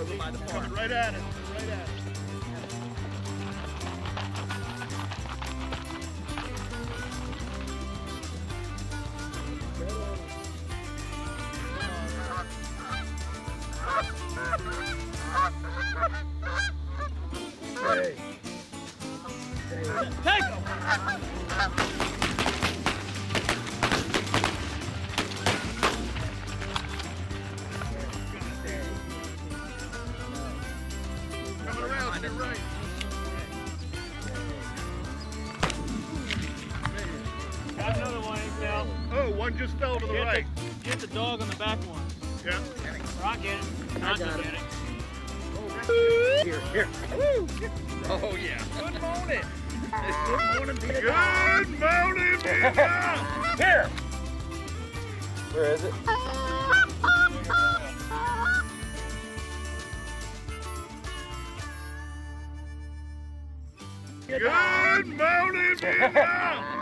over by the farm. Right at it. Right at it. Hey. Take him! Coming around to the right. Got another one, Cal. Oh, one just fell to the right. Get the dog on the back one. Yeah. Rock get him. Not got get him. it. Here, here. Oh, yeah. Good morning. Good morning, Peter. Good morning, Vietnam! Here. Where is it? Good morning, Vietnam!